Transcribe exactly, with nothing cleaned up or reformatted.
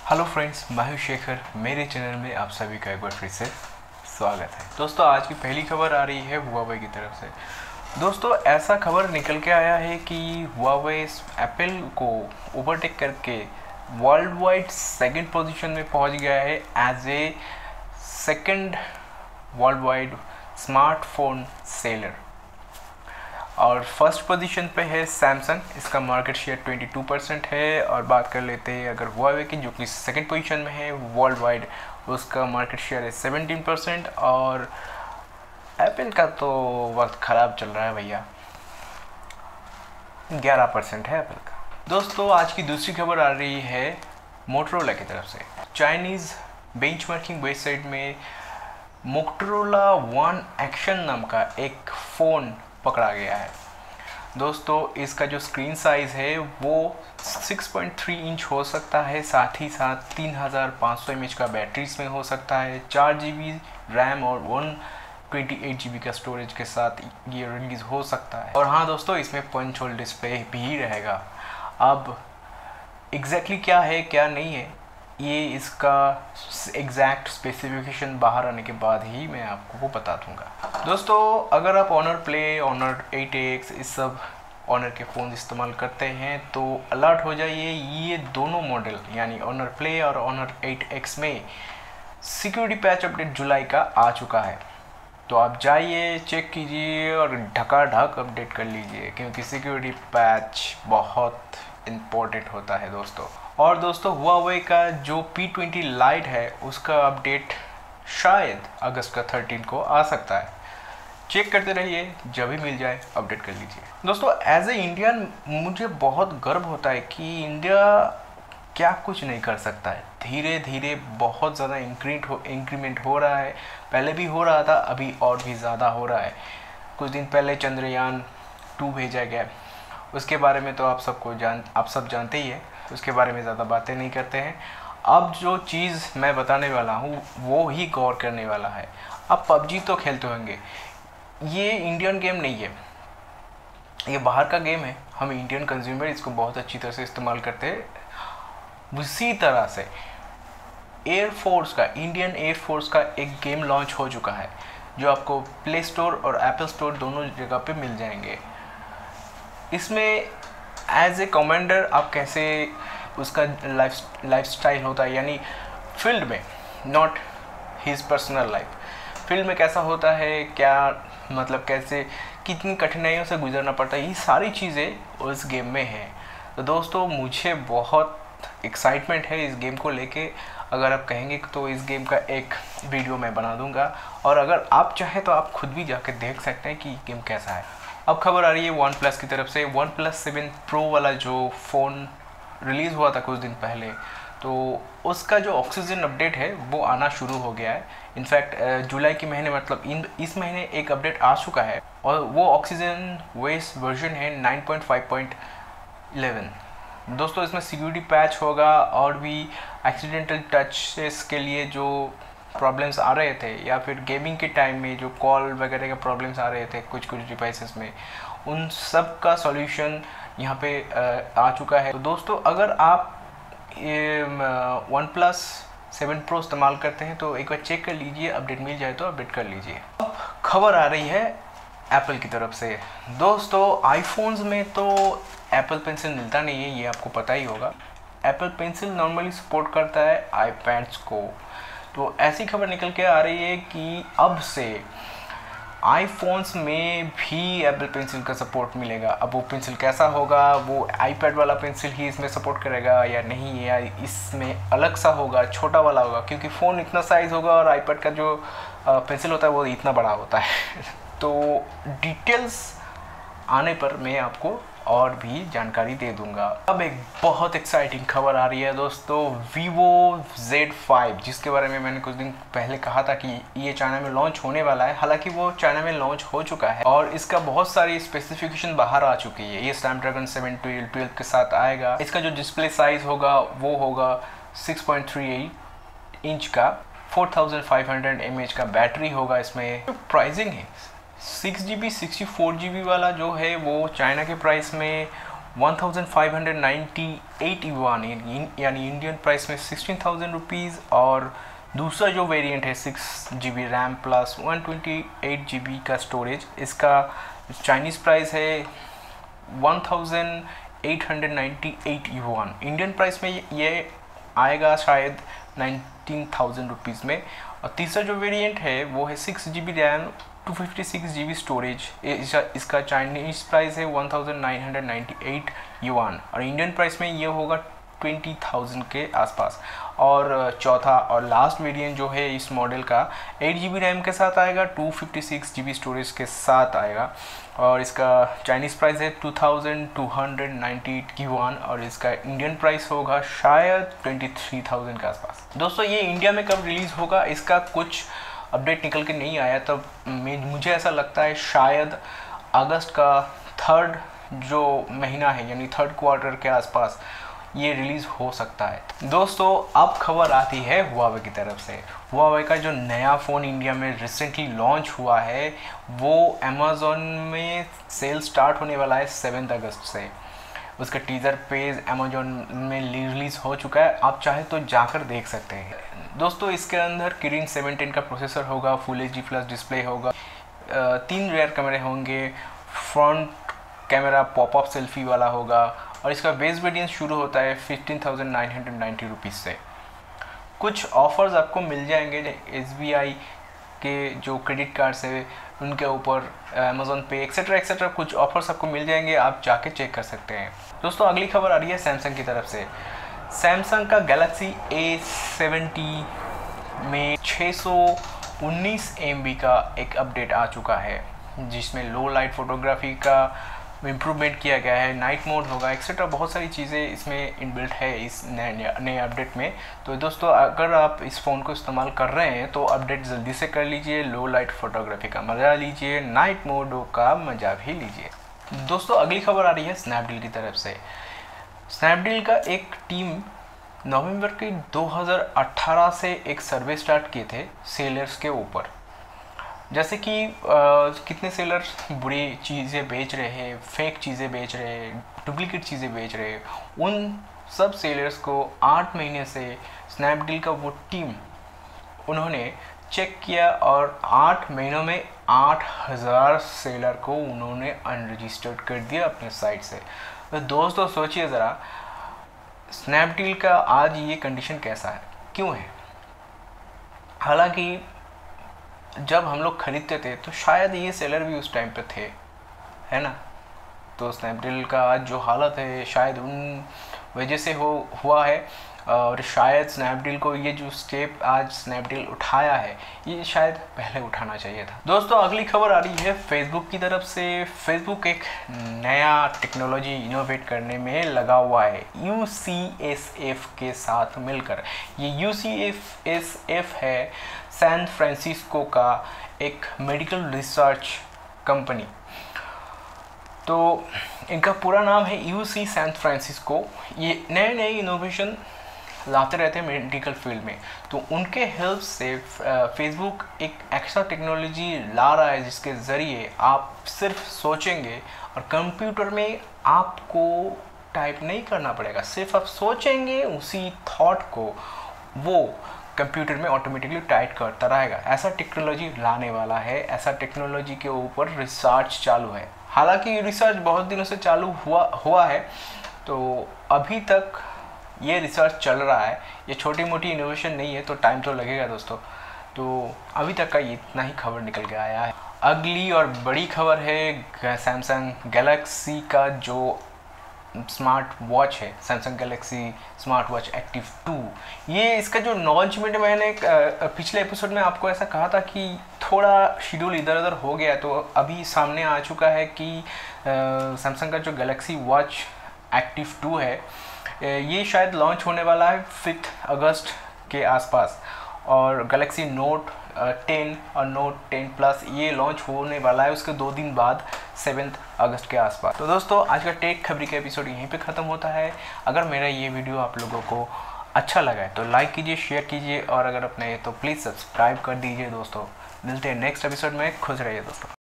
Hello friends, मैं हूं शेखर। मेरे चैनल में आप सभी का एक बार फिर से स्वागत है। दोस्तों, आज की पहली खबर आ रही है हुआवे की तरफ से। दोस्तों, ऐसा खबर निकल के आया है कि हुआवे एप्पल को ओवरटेक करके वर्ल्ड वाइड सेकेंड पोजीशन में पहुंच गया है as a second world wide smartphone seller. और फर्स्ट पोजीशन पे है सैमसंग, इसका मार्केट शेयर बाईस परसेंट है। और बात कर लेते हैं अगर हुआवे की, जो कि सेकंड पोजीशन में है वर्ल्ड वाइड, उसका मार्केट शेयर है सत्रह परसेंट। और एप्पल का तो वक्त ख़राब चल रहा है भैया, ग्यारह परसेंट है एप्पल का। दोस्तों, आज की दूसरी खबर आ रही है मोटरोला की तरफ से। चाइनीज़ बेंचमार्किंग वेबसाइट में मोटरोला वन एक्शन नाम का एक फ़ोन पकड़ा गया है। दोस्तों, इसका जो स्क्रीन साइज़ है वो छह पॉइंट तीन इंच हो सकता है, साथ ही साथ तीन हज़ार पाँच सौ एम एच का बैटरी इसमें हो सकता है, चार जी बी रैम और one twenty eight G B का स्टोरेज के साथ ये रिलीज़ हो सकता है। और हाँ दोस्तों, इसमें पंच होल डिस्प्ले भी रहेगा। अब एग्जैक्टली क्या है क्या नहीं है, ये इसका एग्जैक्ट स्पेसिफिकेशन बाहर आने के बाद ही मैं आपको वो बता दूंगा। दोस्तों, अगर आप Honor play, Honor eight X, इस सब ऑनर के फ़ोन इस्तेमाल करते हैं तो अलर्ट हो जाइए। ये दोनों मॉडल यानी ऑनर प्ले और ऑनर एट एक्स में सिक्योरिटी पैच अपडेट जुलाई का आ चुका है। तो आप जाइए, चेक कीजिए और ढकाढक अपडेट कर लीजिए, क्योंकि सिक्योरिटी पैच बहुत इम्पोर्टेंट होता है दोस्तों। और दोस्तों, हुआवे का जो पी ट्वेंटी लाइट है उसका अपडेट शायद अगस्त का तेरह को आ सकता है। चेक करते रहिए, जब भी मिल जाए अपडेट कर लीजिए। दोस्तों, एज ए इंडियन मुझे बहुत गर्व होता है कि इंडिया क्या कुछ नहीं कर सकता है। धीरे धीरे बहुत ज़्यादा इंक्रीमेंट हो इंक्रीमेंट हो रहा है। पहले भी हो रहा था, अभी और भी ज़्यादा हो रहा है। कुछ दिन पहले चंद्रयान टू भेजा गया, उसके बारे में तो आप सबको जान आप सब जानते ही हैं, उसके बारे में ज़्यादा बातें नहीं करते हैं। अब जो चीज़ मैं बताने वाला हूँ वो ही गौर करने वाला है। अब पबजी तो खेलते होंगे, ये इंडियन गेम नहीं है, ये बाहर का गेम है। हम इंडियन कंज्यूमर इसको बहुत अच्छी तरह से इस्तेमाल करते हैं। उसी तरह से एयरफोर्स का, इंडियन एयरफोर्स का एक गेम लॉन्च हो चुका है, जो आपको प्ले स्टोर और एप्पल स्टोर दोनों जगह पे मिल जाएंगे। इसमें एज ए कमांडर आप कैसे उसका लाइफ लाइफ स्टाइल होता है, यानी फील्ड में, not his personal life, field में कैसा होता है, क्या मतलब कैसे कितनी कठिनाइयों से गुजरना पड़ता है, ये सारी चीज़ें उस गेम में हैं। तो दोस्तों, मुझे बहुत एक्साइटमेंट है इस गेम को लेके। अगर आप कहेंगे तो इस गेम का एक वीडियो मैं बना दूंगा, और अगर आप चाहें तो आप खुद भी जाके देख सकते हैं कि गेम कैसा है। अब खबर आ रही है वन प्लस की तरफ से। वन प्लस सेवन प्रो वाला जो फ़ोन रिलीज़ हुआ था कुछ दिन पहले, तो उसका जो ऑक्सीजन अपडेट है वो आना शुरू हो गया है। इनफैक्ट जुलाई के महीने, मतलब इन इस महीने एक अपडेट आ चुका है, और वो ऑक्सीजन वेस वर्जन है nine point five point eleven. दोस्तों, इसमें सिक्योरिटी पैच होगा, और भी एक्सीडेंटल टचेस के लिए जो प्रॉब्लम्स आ रहे थे, या फिर गेमिंग के टाइम में जो कॉल वगैरह के प्रॉब्लम्स आ रहे थे कुछ कुछ डिवाइसेस में, उन सब का सॉल्यूशन यहाँ पे आ चुका है। तो दोस्तों, अगर आप ये वन प्लस सेवन प्रो इस्तेमाल करते हैं तो एक बार चेक कर लीजिए, अपडेट मिल जाए तो अपडेट कर लीजिए। अब खबर आ रही है एप्पल की तरफ से। दोस्तों, आईफोन्स में तो एप्पल पेंसिल मिलता नहीं है, ये आपको पता ही होगा। एप्पल पेंसिल नॉर्मली सपोर्ट करता है आईपैड्स को। तो ऐसी खबर निकल के आ रही है कि अब से आईफोन्स में भी एप्पल पेंसिल का सपोर्ट मिलेगा। अब वो पेंसिल कैसा होगा, वो आईपैड वाला पेंसिल ही इसमें सपोर्ट करेगा या नहीं, या इसमें अलग सा होगा, छोटा वाला होगा, क्योंकि फ़ोन इतना साइज़ होगा और आईपैड का जो पेंसिल होता है वो इतना बड़ा होता है। तो डिटेल्स आने पर मैं आपको और भी जानकारी दे दूंगा। अब एक बहुत एक्साइटिंग खबर आ रही है दोस्तों, वीवो ज़ेड फाइव, जिसके बारे में मैंने कुछ दिन पहले कहा था कि ये चाइना में लॉन्च होने वाला है। हालांकि वो चाइना में लॉन्च हो चुका है और इसका बहुत सारी स्पेसिफिकेशन बाहर आ चुकी है। ये स्नैपड्रैगन सेवन ट्वेल्व के साथ आएगा। इसका जो डिस्प्ले साइज होगा वो होगा six point three eight inch का, four thousand five hundred m h का बैटरी होगा इसमें। जो प्राइसिंग है six G B sixty four G B वाला जो है वो चाइना के प्राइस में one thousand five hundred ninety eight yuan यानी इंडियन प्राइस में सिक्सटीन थाउजेंड रुपीज़। और दूसरा जो वेरिएंट है six G B RAM plus one twenty eight G B का स्टोरेज, इसका चाइनीज़ प्राइस है one thousand eight hundred ninety eight yuan. Indian price में ये आएगा शायद नाइनटीन थाउजेंड रुपीज़ में। और तीसरा जो वेरिएंट है वो है six G B RAM two fifty six G B storage, इसका चाइनीज़ प्राइस है one thousand nine hundred ninety eight yuan और इंडियन प्राइस में ये होगा ट्वेंटी थाउजेंड के आसपास। और चौथा और लास्ट वेरिएंट जो है इस मॉडल का एट जी बी रैम के साथ आएगा, two fifty six G B storage के साथ आएगा और इसका चाइनीज़ प्राइस है two thousand two hundred ninety eight yuan और इसका इंडियन प्राइस होगा शायद ट्वेंटी थ्री थाउजेंड के आसपास। दोस्तों ये इंडिया में कब रिलीज़ होगा इसका कुछ अपडेट निकल के नहीं आया, तब मुझे ऐसा लगता है शायद अगस्त का थर्ड जो महीना है यानी थर्ड क्वार्टर के आसपास ये रिलीज़ हो सकता है। दोस्तों अब खबर आती है हुआवे की तरफ से। हुआवे का जो नया फ़ोन इंडिया में रिसेंटली लॉन्च हुआ है वो अमेज़ॉन में सेल स्टार्ट होने वाला है सेवन्थ अगस्त से। उसका टीज़र पेज अमेज़ॉन में रिलीज़ हो चुका है, आप चाहे तो जाकर देख सकते हैं। दोस्तों इसके अंदर किरिन सेवनटीन का प्रोसेसर होगा, full H D plus display होगा, तीन रेयर कैमरे होंगे, फ्रंट कैमरा पॉपअप सेल्फी वाला होगा और इसका बेस वेरिएंट शुरू होता है fifteen thousand nine hundred ninety rupees से। कुछ ऑफ़र्स आपको मिल जाएंगे एस बी आई के जो क्रेडिट कार्ड्स है उनके ऊपर, अमेज़ॉन पे एक्सेट्रा एक्सेट्रा कुछ ऑफ़र्स आपको मिल जाएंगे, आप जाके चेक कर सकते हैं। दोस्तों अगली खबर आ रही है सैमसंग की तरफ से। सैमसंग का गैलेक्सी ए सेवेंटी में छः सौ उन्नीस एम बी का एक अपडेट आ चुका है जिसमें लो लाइट फोटोग्राफी का इम्प्रूवमेंट किया गया है, नाइट मोड होगा एक्सेट्रा, बहुत सारी चीज़ें इसमें इनबिल्ट है इस नए नए अपडेट में। तो दोस्तों अगर आप इस फ़ोन को इस्तेमाल कर रहे हैं तो अपडेट जल्दी से कर लीजिए, लो लाइट फोटोग्राफी का मज़ा लीजिए, नाइट मोड का मज़ा भी लीजिए। दोस्तों अगली खबर आ रही है स्नैपडील की तरफ से। स्नैपडील का एक टीम नवंबर के दो हज़ार अठारह से एक सर्वे स्टार्ट किए थे सेलर्स के ऊपर, जैसे कि आ, कितने सेलर्स बुरी चीज़ें बेच रहे हैं, फेक चीज़ें बेच रहे हैं, डुप्लीकेट चीज़ें बेच रहे हैं, उन सब सेलर्स को आठ महीने से स्नैपडील का वो टीम उन्होंने चेक किया और आठ महीनों में आठ हज़ार सेलर को उन्होंने अनरजिस्टर्ड कर दिया अपने साइट से। तो दोस्तों सोचिए ज़रा स्नैपडील का आज ये कंडीशन कैसा है, क्यों है? हालांकि जब हम लोग खरीदते थे तो शायद ये सेलर भी उस टाइम पे थे, है ना। तो स्नैपडील का आज जो हालत है शायद उन वजह से हो हुआ है और शायद स्नैपडील को ये जो स्टेप आज स्नैपडील उठाया है ये शायद पहले उठाना चाहिए था। दोस्तों अगली खबर आ रही है फेसबुक की तरफ से। फेसबुक एक नया टेक्नोलॉजी इनोवेट करने में लगा हुआ है यू सी एस एफ के साथ मिलकर। ये यू सी एस एफ है सैन फ्रांसिस्को का एक मेडिकल रिसर्च कंपनी। तो इनका पूरा नाम है यू सी सैन फ्रांसिस्को। ये नए नए इनोवेशन लाते रहते हैं मेडिकल फील्ड में, तो उनके हेल्प से फेसबुक एक एक्स्ट्रा टेक्नोलॉजी ला रहा है जिसके ज़रिए आप सिर्फ सोचेंगे और कंप्यूटर में आपको टाइप नहीं करना पड़ेगा, सिर्फ आप सोचेंगे उसी थॉट को वो कंप्यूटर में ऑटोमेटिकली टाइप करता रहेगा। ऐसा टेक्नोलॉजी लाने वाला है, ऐसा टेक्नोलॉजी के ऊपर रिसर्च चालू है। हालांकि रिसर्च बहुत दिनों से चालू हुआ हुआ है, तो अभी तक ये रिसर्च चल रहा है, ये छोटी मोटी इनोवेशन नहीं है, तो टाइम तो लगेगा दोस्तों। तो अभी तक का ये इतना ही खबर निकल के आया है। अगली और बड़ी खबर है सैमसंग गैलेक्सी का जो स्मार्ट वॉच है, Samsung Galaxy smart watch active two. ये इसका जो लॉन्चमेंट मैंने पिछले एपिसोड में आपको ऐसा कहा था कि थोड़ा शेड्यूल इधर उधर हो गया, तो अभी सामने आ चुका है कि सैमसंग का जो गैलेक्सी वॉच एक्टिव टू है ये शायद लॉन्च होने वाला है फिफ्थ अगस्त के आसपास, और गैलेक्सी नोट टेन और नोट टेन प्लस ये लॉन्च होने वाला है उसके दो दिन बाद सेवन्थ अगस्त के आसपास। तो दोस्तों आज का टेक खबरी का एपिसोड यहीं पे ख़त्म होता है। अगर मेरा ये वीडियो आप लोगों को अच्छा लगा है तो लाइक कीजिए, शेयर कीजिए और अगर अपने तो प्लीज़ सब्सक्राइब कर दीजिए दोस्तों। मिलते हैं नेक्स्ट एपिसोड में, खुश रहिए दोस्तों।